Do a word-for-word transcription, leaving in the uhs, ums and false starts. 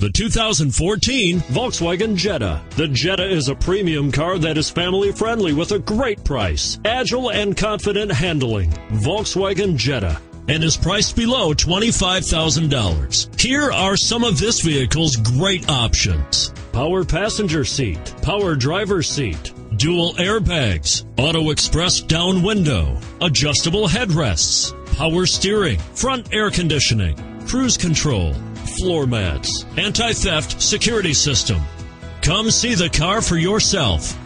the two thousand fourteen Volkswagen Jetta. The Jetta is a premium car that is family-friendly with a great price, agile and confident handling. Volkswagen Jetta, and is priced below twenty-five thousand dollars. Here are some of this vehicle's great options: power passenger seat, power driver's seat, dual airbags, auto express down window, adjustable headrests, power steering, front air conditioning, cruise control, floor mats, anti-theft security system. Come see the car for yourself.